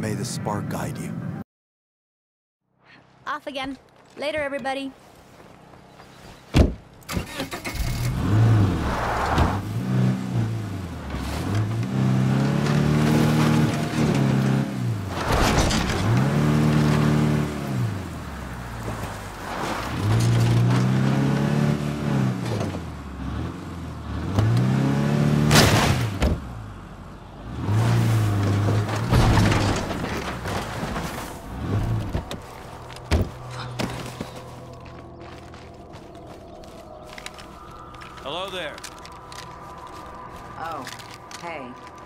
May the spark guide you. Off again. Later, everybody. Hello there. Oh, hey.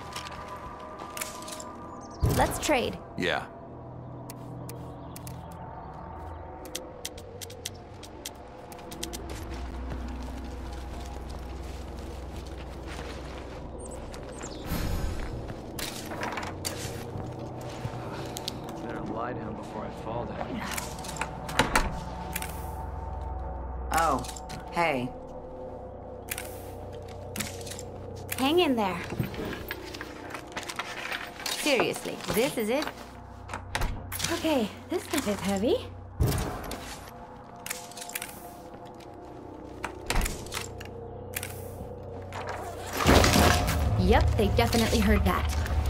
Let's trade. Yeah. Better lie down before I fall down. Oh, hey. Hang in there. Seriously, this is it? Okay, this is a bit heavy. Yep, they definitely heard that.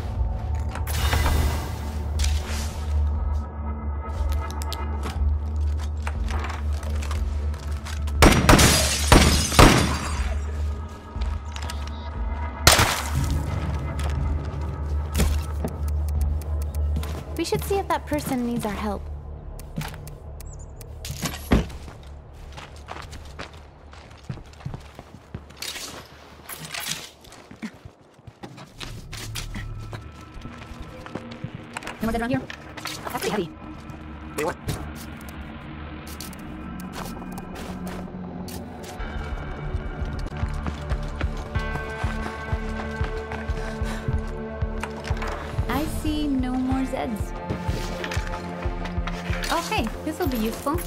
We should see if that person needs our help. No more dead around here? That's pretty heavy. Wait, what? I see no more Zeds. Oh hey, this will be useful.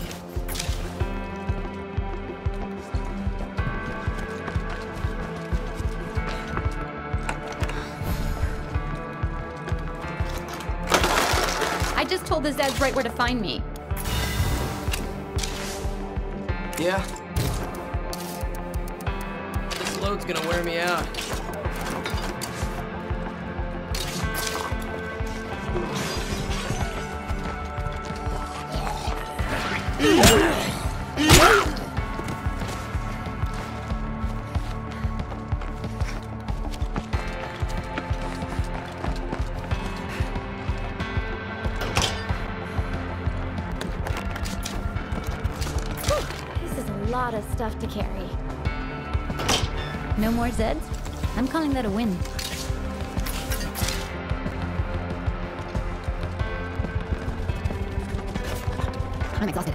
I just told the Zeds right where to find me. Yeah. This load's gonna wear me out. This is a lot of stuff to carry. No more Zeds? I'm calling that a win. I'm exhausted.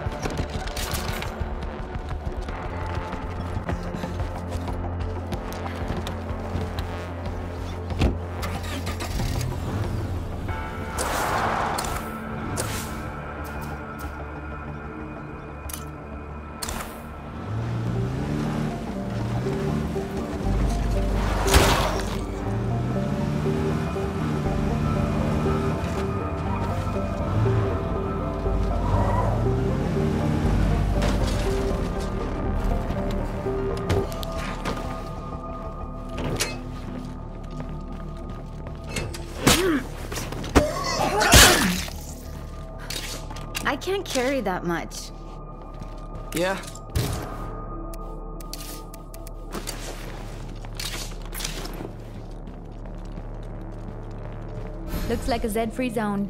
I can't carry that much. Yeah? Looks like a Z-free zone.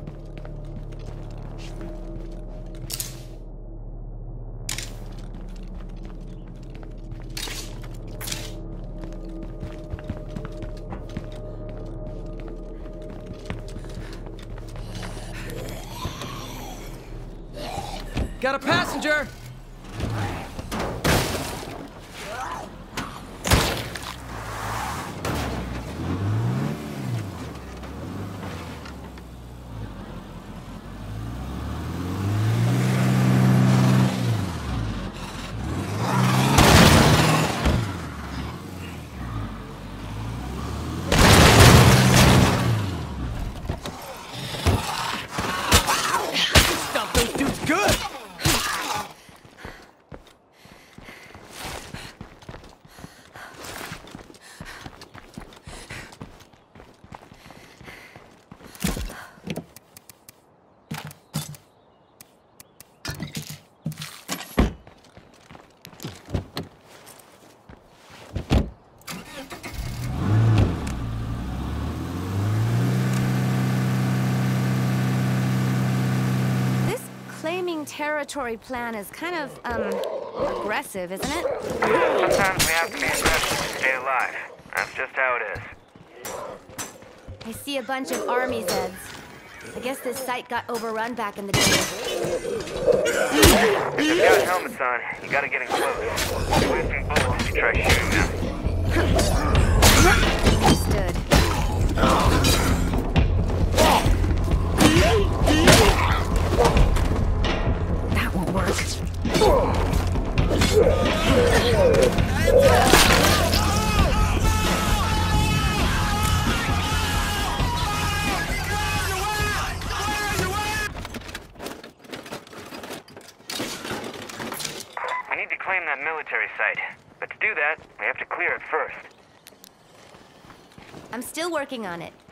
Got a passenger! territory plan is kind of, aggressive, isn't it? Sometimes we have to be aggressive to stay alive. That's just how it is. I see a bunch of army Zeds. I guess this site got overrun back in the day. If they've got helmets on, you gotta get in close. You're wasting bullets if you try shooting them. Understood. That won't work. We need to claim that military site. But to do that, we have to clear it first. I'm still working on it.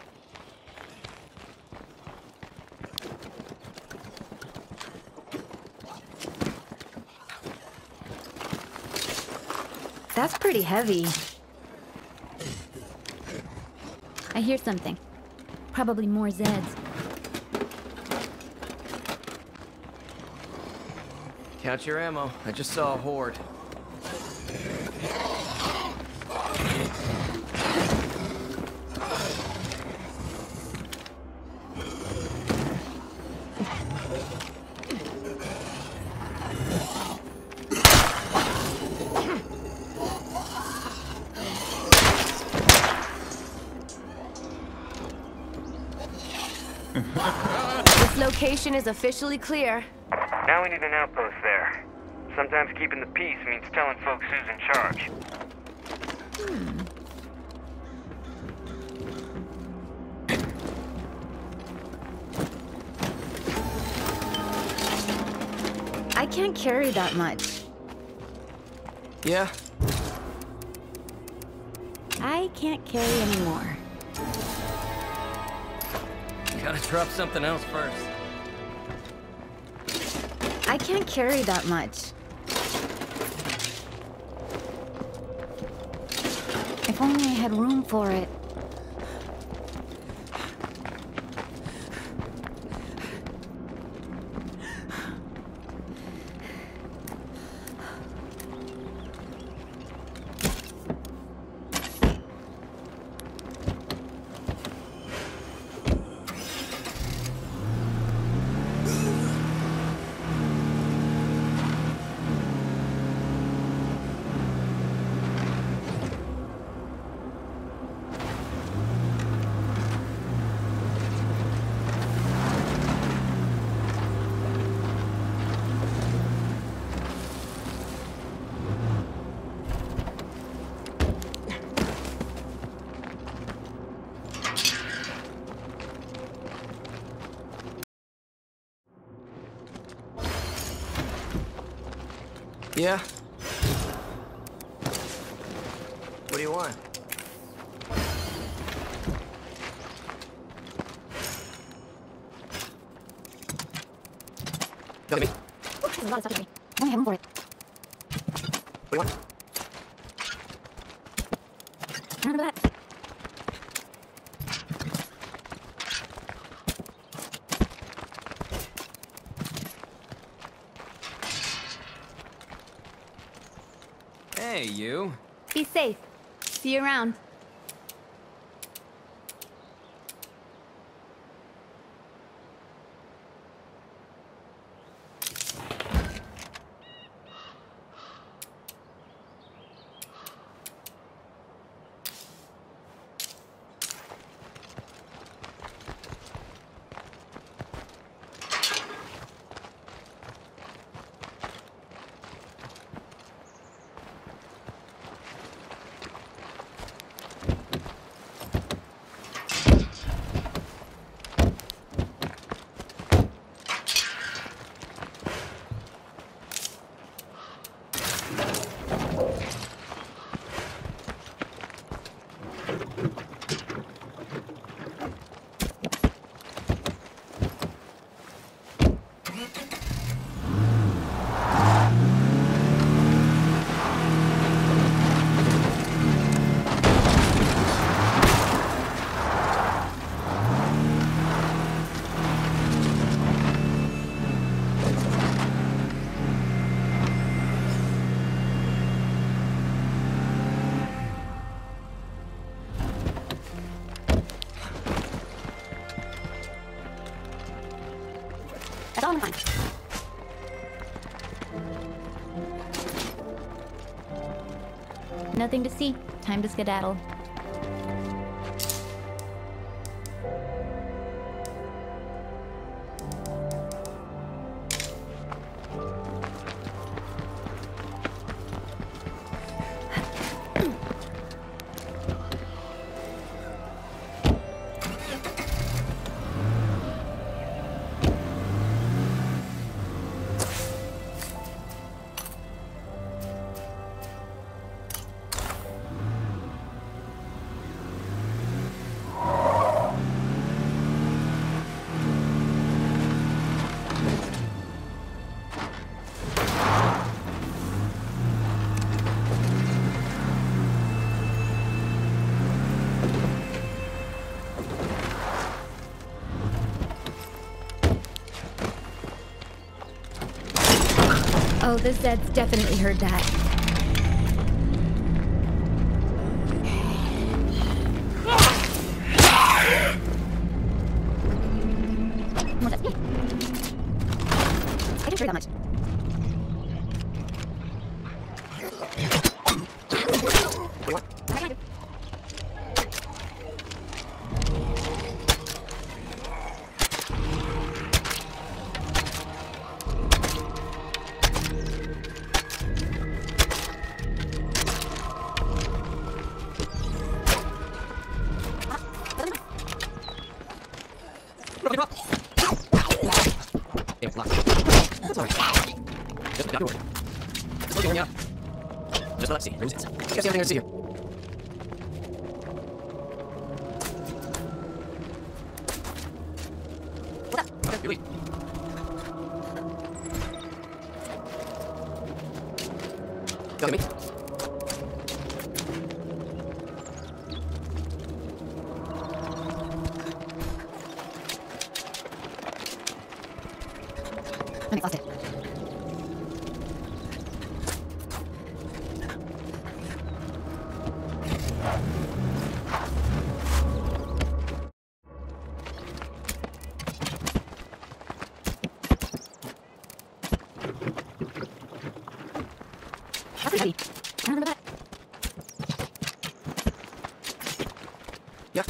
That's pretty heavy. I hear something. Probably more Zeds. Count your ammo. I just saw a horde. This location is officially clear. Now we need an outpost there. Sometimes keeping the peace means telling folks who's in charge. I can't carry that much. Yeah? I can't carry anymore. Gotta drop something else first. I can't carry that much. If only I had room for it. Yeah? What do you want? Tell me. There's a lot of stuff to me. Only have room for it. What do you want? Remember that? Hey, you. Be safe. See you around. That's all I'm gonna find. Nothing to see. Time to skedaddle. Oh, the Zeds definitely heard that. What's that? I didn't hear that much. Just let's see. Who's it? You guys see anything I see here? What's up? Okay, you lead. Got me. I'm exhausted. That's pretty heavy. I don't remember that. Yeah.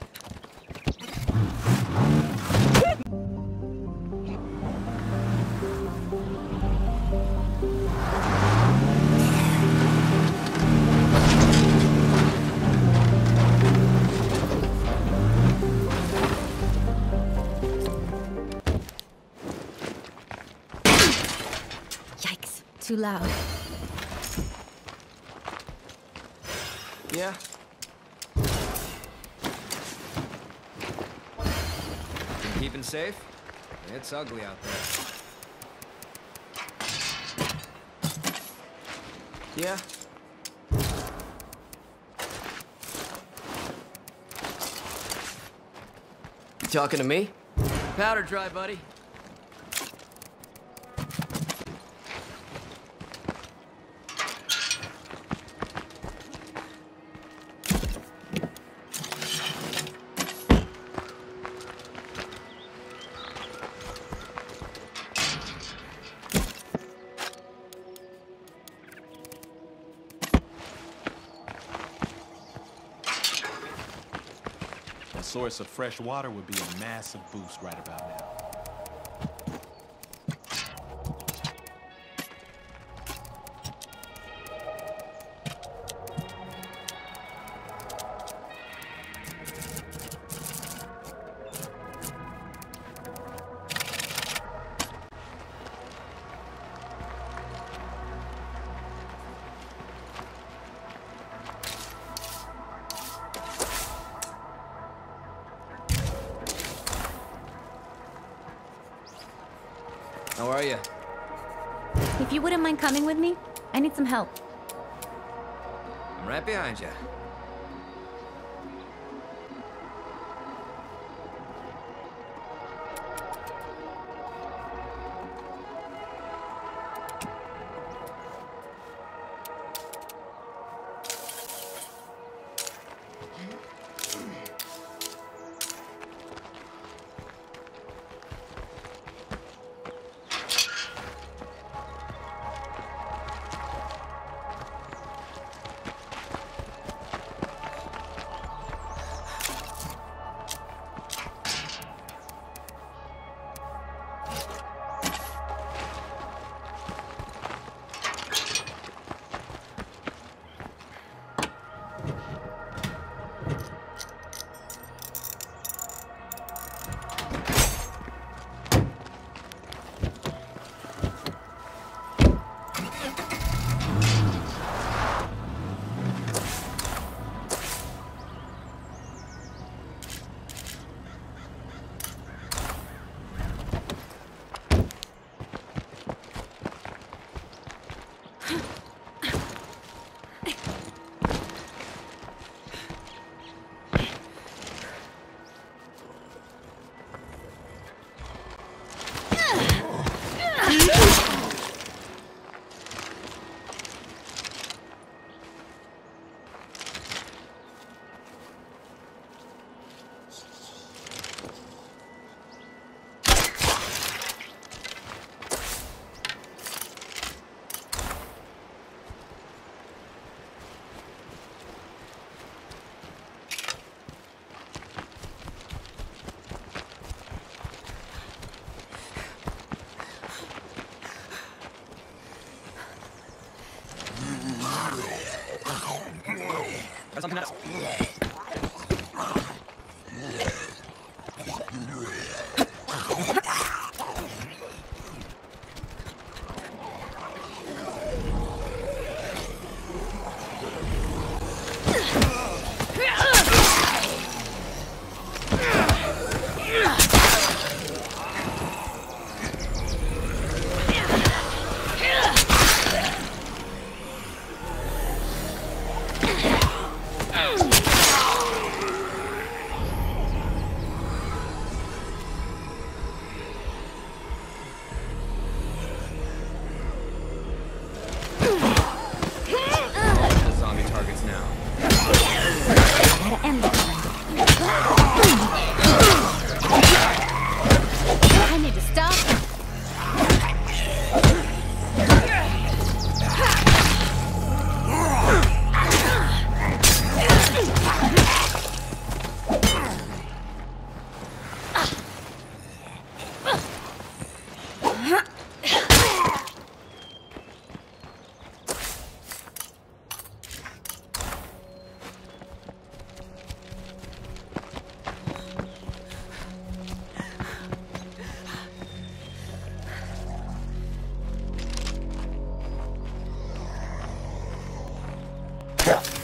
Yikes. Too loud. Yeah. Been keeping safe? It's ugly out there. Yeah. You talking to me? Powder dry, buddy. A source of fresh water would be a massive boost right about now. How are you? If you wouldn't mind coming with me, I need some help. I'm right behind you. Got something else. I need to stop. Yeah.